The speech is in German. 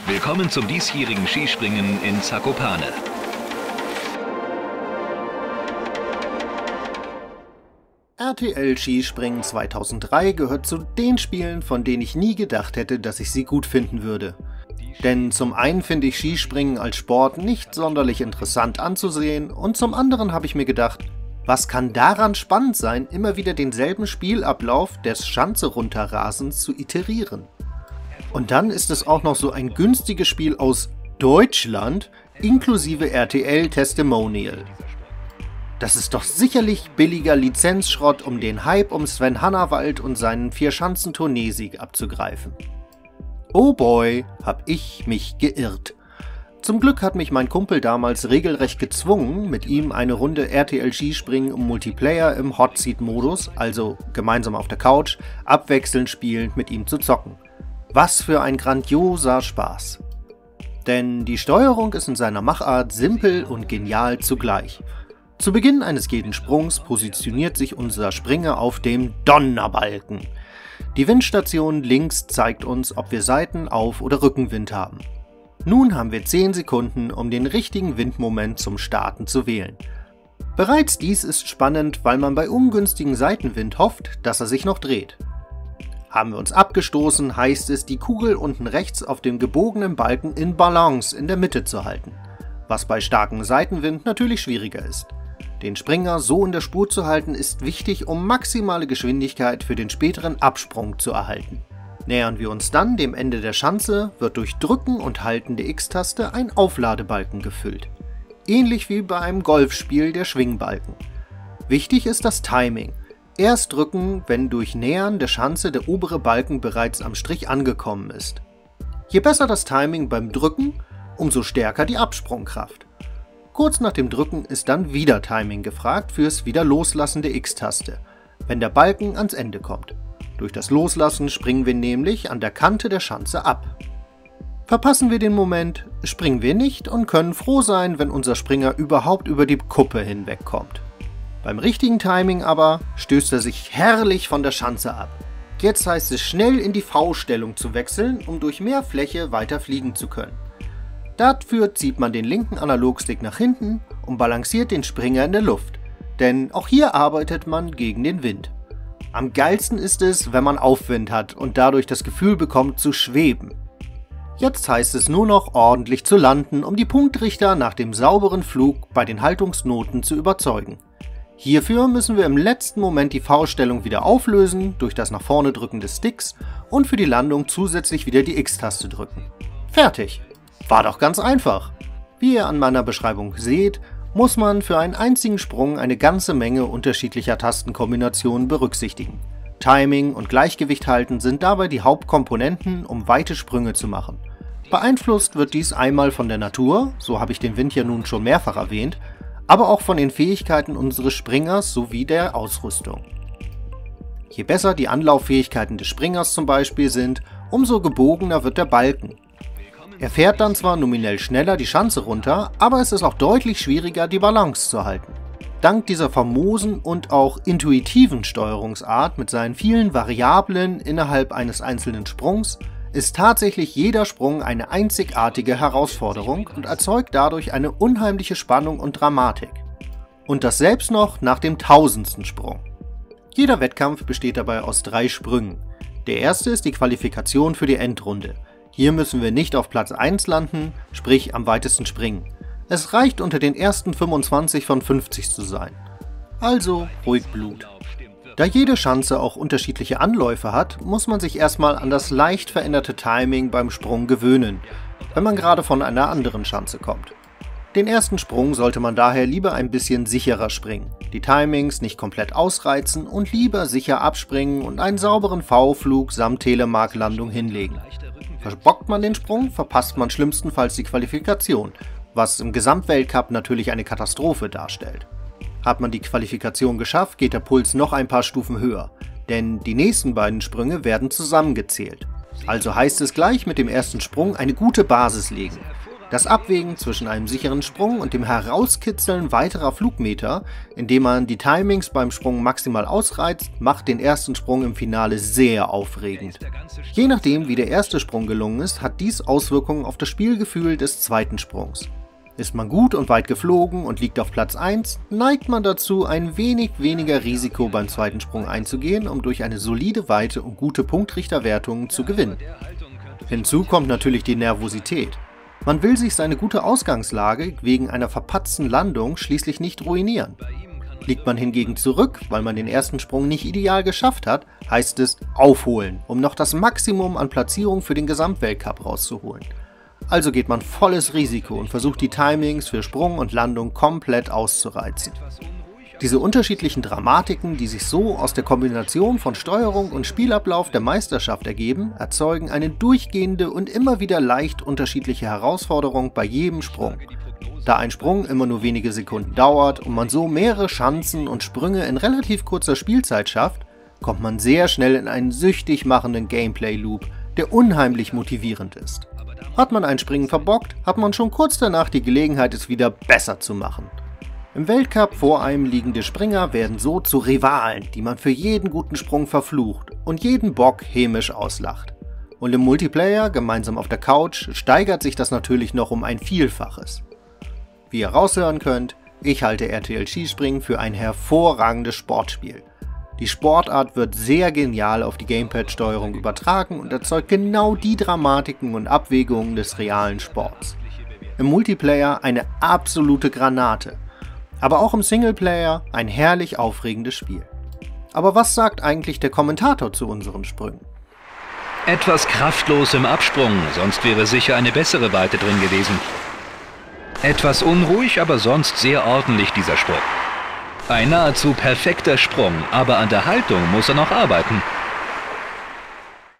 Willkommen zum diesjährigen Skispringen in Zakopane. RTL Skispringen 2003 gehört zu den Spielen, von denen ich nie gedacht hätte, dass ich sie gut finden würde. Denn zum einen finde ich Skispringen als Sport nicht sonderlich interessant anzusehen und zum anderen habe ich mir gedacht, was kann daran spannend sein, immer wieder denselben Spielablauf des Schanze-Runterrasens zu iterieren? Und dann ist es auch noch so ein günstiges Spiel aus Deutschland, inklusive RTL-Testimonial. Das ist doch sicherlich billiger Lizenzschrott, um den Hype um Sven Hannawald und seinen Vierschanzentourneesieg abzugreifen. Oh boy, hab ich mich geirrt. Zum Glück hat mich mein Kumpel damals regelrecht gezwungen, mit ihm eine Runde RTL Skispringen im Multiplayer im Hotseat-Modus, also gemeinsam auf der Couch, abwechselnd spielend mit ihm zu zocken. Was für ein grandioser Spaß. Denn die Steuerung ist in seiner Machart simpel und genial zugleich. Zu Beginn eines jeden Sprungs positioniert sich unser Springer auf dem Donnerbalken. Die Windstation links zeigt uns, ob wir Seiten-, Auf- oder Rückenwind haben. Nun haben wir 10 Sekunden, um den richtigen Windmoment zum Starten zu wählen. Bereits dies ist spannend, weil man bei ungünstigem Seitenwind hofft, dass er sich noch dreht. Haben wir uns abgestoßen, heißt es, die Kugel unten rechts auf dem gebogenen Balken in Balance in der Mitte zu halten, was bei starkem Seitenwind natürlich schwieriger ist. Den Springer so in der Spur zu halten ist wichtig, um maximale Geschwindigkeit für den späteren Absprung zu erhalten. Nähern wir uns dann dem Ende der Schanze, wird durch Drücken und Halten der X-Taste ein Aufladebalken gefüllt. Ähnlich wie bei einem Golfspiel der Schwingbalken. Wichtig ist das Timing. Erst drücken, wenn durch Nähern der Schanze der obere Balken bereits am Strich angekommen ist. Je besser das Timing beim Drücken, umso stärker die Absprungkraft. Kurz nach dem Drücken ist dann wieder Timing gefragt fürs Wiederloslassen der X-Taste, wenn der Balken ans Ende kommt. Durch das Loslassen springen wir nämlich an der Kante der Schanze ab. Verpassen wir den Moment, springen wir nicht und können froh sein, wenn unser Springer überhaupt über die Kuppe hinwegkommt. Beim richtigen Timing aber stößt er sich herrlich von der Schanze ab. Jetzt heißt es schnell in die V-Stellung zu wechseln, um durch mehr Fläche weiter fliegen zu können. Dafür zieht man den linken Analogstick nach hinten und balanciert den Springer in der Luft, denn auch hier arbeitet man gegen den Wind. Am geilsten ist es, wenn man Aufwind hat und dadurch das Gefühl bekommt zu schweben. Jetzt heißt es nur noch ordentlich zu landen, um die Punktrichter nach dem sauberen Flug bei den Haltungsnoten zu überzeugen. Hierfür müssen wir im letzten Moment die V-Stellung wieder auflösen durch das nach vorne drücken des Sticks und für die Landung zusätzlich wieder die X-Taste drücken. Fertig! War doch ganz einfach. Wie ihr an meiner Beschreibung seht, muss man für einen einzigen Sprung eine ganze Menge unterschiedlicher Tastenkombinationen berücksichtigen. Timing und Gleichgewicht halten sind dabei die Hauptkomponenten, um weite Sprünge zu machen. Beeinflusst wird dies einmal von der Natur, so habe ich den Wind ja nun schon mehrfach erwähnt, aber auch von den Fähigkeiten unseres Springers sowie der Ausrüstung. Je besser die Anlauffähigkeiten des Springers zum Beispiel sind, umso gebogener wird der Balken. Er fährt dann zwar nominell schneller die Schanze runter, aber es ist auch deutlich schwieriger, die Balance zu halten. Dank dieser famosen und auch intuitiven Steuerungsart mit seinen vielen Variablen innerhalb eines einzelnen Sprungs ist tatsächlich jeder Sprung eine einzigartige Herausforderung und erzeugt dadurch eine unheimliche Spannung und Dramatik. Und das selbst noch nach dem 1000. Sprung. Jeder Wettkampf besteht dabei aus 3 Sprüngen. Der erste ist die Qualifikation für die Endrunde. Hier müssen wir nicht auf Platz 1 landen, sprich am weitesten springen. Es reicht unter den ersten 25 von 50 zu sein. Also ruhig Blut. Da jede Schanze auch unterschiedliche Anläufe hat, muss man sich erstmal an das leicht veränderte Timing beim Sprung gewöhnen, wenn man gerade von einer anderen Schanze kommt. Den ersten Sprung sollte man daher lieber ein bisschen sicherer springen, die Timings nicht komplett ausreizen und lieber sicher abspringen und einen sauberen V-Flug samt Telemark-Landung hinlegen. Verbockt man den Sprung, verpasst man schlimmstenfalls die Qualifikation, was im Gesamtweltcup natürlich eine Katastrophe darstellt. Hat man die Qualifikation geschafft, geht der Puls noch ein paar Stufen höher, denn die nächsten beiden Sprünge werden zusammengezählt. Also heißt es gleich mit dem ersten Sprung eine gute Basis legen. Das Abwägen zwischen einem sicheren Sprung und dem Herauskitzeln weiterer Flugmeter, indem man die Timings beim Sprung maximal ausreizt, macht den ersten Sprung im Finale sehr aufregend. Je nachdem, wie der erste Sprung gelungen ist, hat dies Auswirkungen auf das Spielgefühl des zweiten Sprungs. Ist man gut und weit geflogen und liegt auf Platz 1, neigt man dazu, ein wenig weniger Risiko beim zweiten Sprung einzugehen, um durch eine solide Weite und gute Punktrichterwertungen zu gewinnen. Hinzu kommt natürlich die Nervosität. Man will sich seine gute Ausgangslage wegen einer verpatzten Landung schließlich nicht ruinieren. Liegt man hingegen zurück, weil man den ersten Sprung nicht ideal geschafft hat, heißt es aufholen, um noch das Maximum an Platzierung für den Gesamtweltcup rauszuholen. Also geht man volles Risiko und versucht die Timings für Sprung und Landung komplett auszureizen. Diese unterschiedlichen Dramatiken, die sich so aus der Kombination von Steuerung und Spielablauf der Meisterschaft ergeben, erzeugen eine durchgehende und immer wieder leicht unterschiedliche Herausforderung bei jedem Sprung. Da ein Sprung immer nur wenige Sekunden dauert und man so mehrere Schanzen und Sprünge in relativ kurzer Spielzeit schafft, kommt man sehr schnell in einen süchtig machenden Gameplay-Loop, der unheimlich motivierend ist. Hat man ein Springen verbockt, hat man schon kurz danach die Gelegenheit, es wieder besser zu machen. Im Weltcup vor einem liegende Springer werden so zu Rivalen, die man für jeden guten Sprung verflucht und jeden Bock hämisch auslacht. Und im Multiplayer, gemeinsam auf der Couch, steigert sich das natürlich noch um ein Vielfaches. Wie ihr raushören könnt, ich halte RTL Skispringen für ein hervorragendes Sportspiel. Die Sportart wird sehr genial auf die Gamepad-Steuerung übertragen und erzeugt genau die Dramatiken und Abwägungen des realen Sports. Im Multiplayer eine absolute Granate. Aber auch im Singleplayer ein herrlich aufregendes Spiel. Aber was sagt eigentlich der Kommentator zu unseren Sprüngen? Etwas kraftlos im Absprung, sonst wäre sicher eine bessere Weite drin gewesen. Etwas unruhig, aber sonst sehr ordentlich dieser Sprung. Ein nahezu perfekter Sprung, aber an der Haltung muss er noch arbeiten.